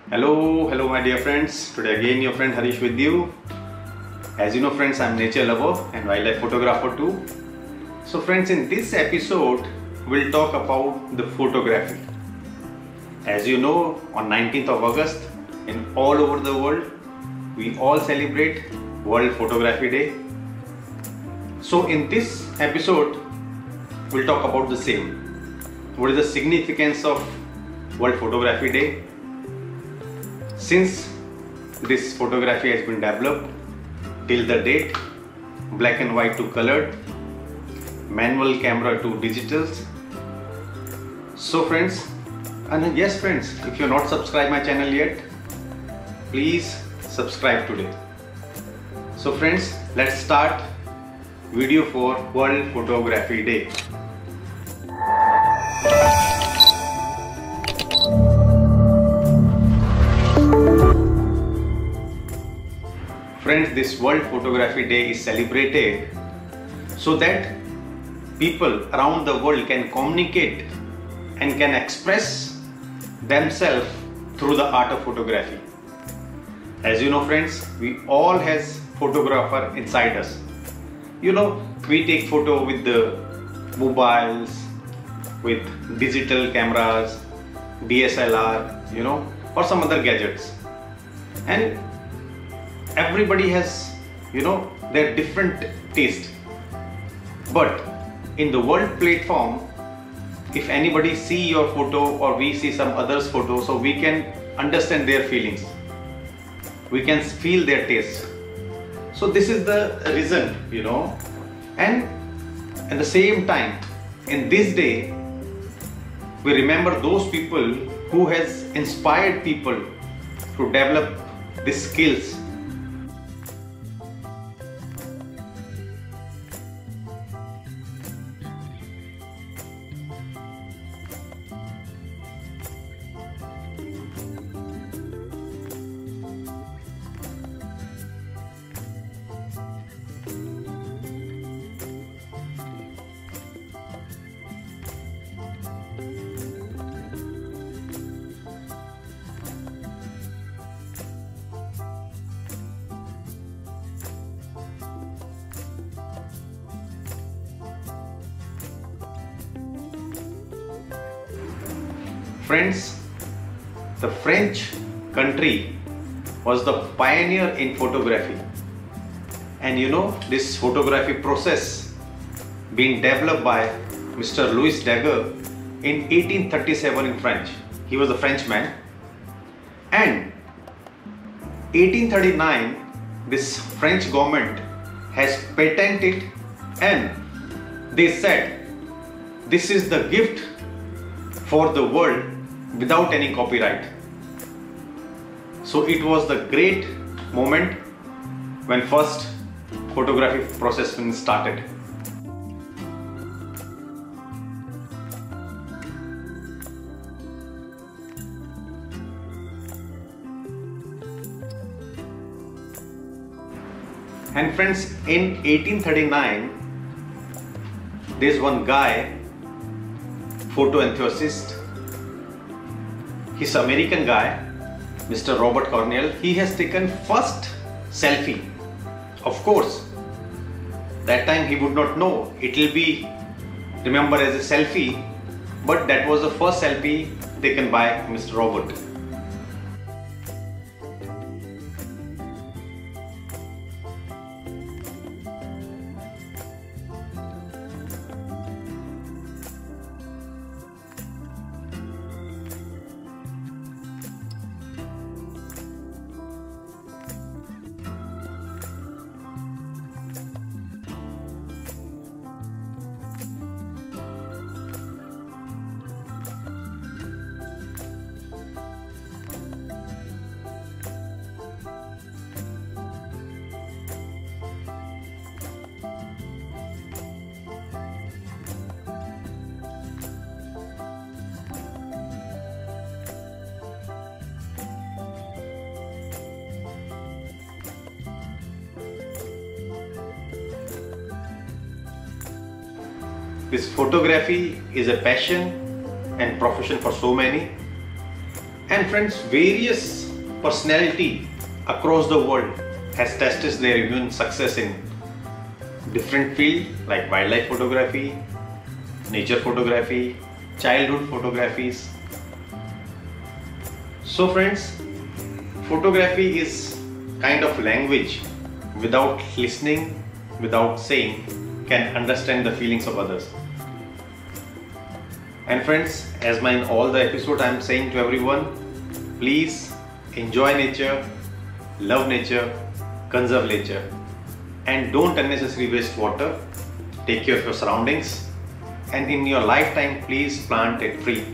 Hello my dear friends. Today again your friend Harish with you. As you know friends, I'm nature lover and wildlife photographer too. So friends, in this episode we'll talk about the photography. As you know, on 19th of August in all over the world we all celebrate World Photography Day. So in this episode we'll talk about the same. What is the significance of World Photography Day? Since this photography has been developed till the date, black and white to colored, manual camera to digitals. So friends, and yes friends, if you are not subscribed my channel yet, please subscribe today. So friends, let's start video for World Photography Day. Friends, this World Photography Day is celebrated so that people around the world can communicate and can express themselves through the art of photography. As you know friends, we all has photographer inside us. You know, we take photo with the mobiles, with digital cameras, DSLR, you know, or some other gadgets. And everybody has, you know, their different taste. But in the world platform, if anybody see your photo or we see some others photo, so we can understand their feelings. We can feel their taste. So this is the reason, you know. And at the same time, in this day, we remember those people who has inspired people to develop these skills. Friends, the French country was the pioneer in photography, and you know, this photography process being developed by Mr. Louis Daguerre in 1837 in French. He was a Frenchman, and 1839 this French government has patented, and they said this is the gift for the world without any copyright. So it was the great moment when first photography process started. And friends, in 1839 there's one guy, photo enthusiast. He's an American guy, Mr. Robert Cornell. He has taken first selfie. Of course, that time he would not know it will be remembered as a selfie, but that was the first selfie taken by Mr. Robert. This photography is a passion and profession for so many, And friends, various personality across the world has tested their immune success in different fields like wildlife photography, nature photography, childhood photographies. So friends, photography is kind of language without listening, without saying, can understand the feelings of others. And friends, as in all the episodes I am saying to everyone, please enjoy nature, love nature, conserve nature, and don't unnecessarily waste water. Take care of your surroundings, and in your lifetime please plant a tree.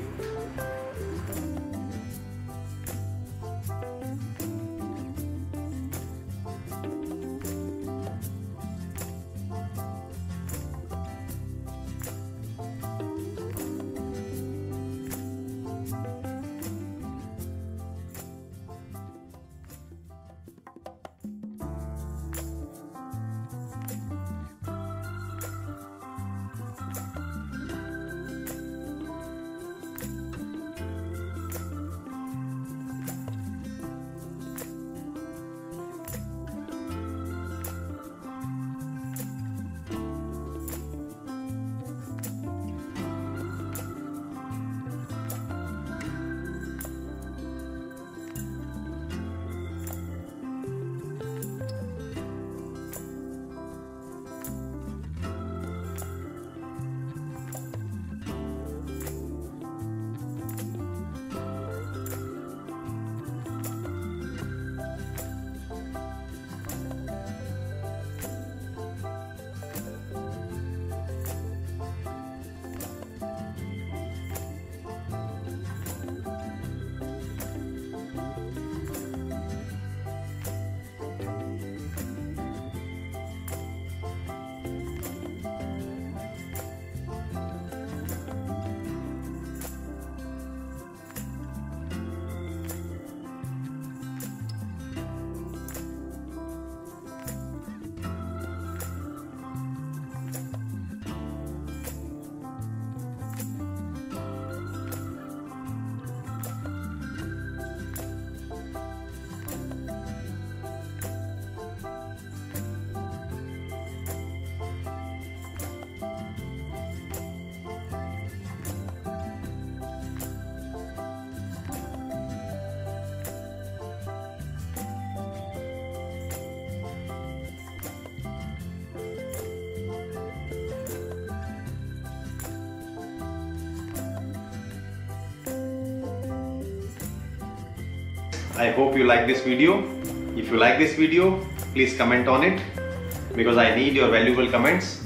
I hope you like this video. If you like this video, please comment on it, because I need your valuable comments.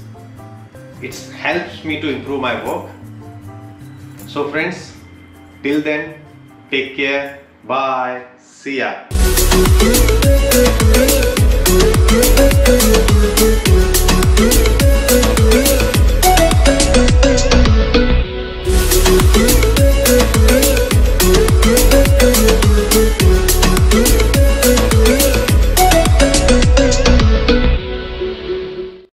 It helps me to improve my work. So friends, till then, take care. Bye. See ya.